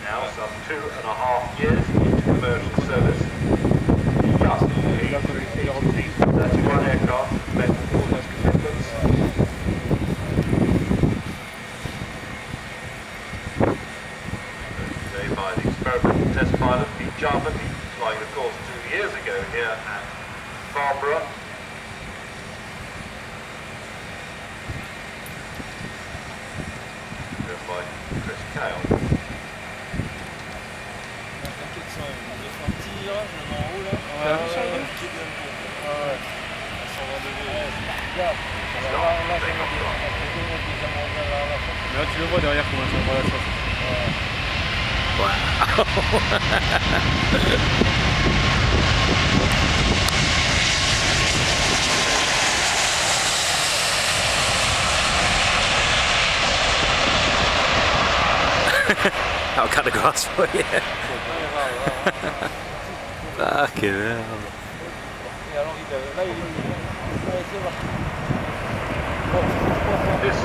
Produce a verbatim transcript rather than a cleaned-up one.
now some two and a half years into commercial service. Just A three eighty, thirty-one aircraft met all its commitments. Today by the experimental test pilot Pete Jarman, flying of course two years ago here at Farnborough. By Chris Kale. Là tu le vois derrière comment ça va la sauce. I'll cut the grass for you. Fucking hell. This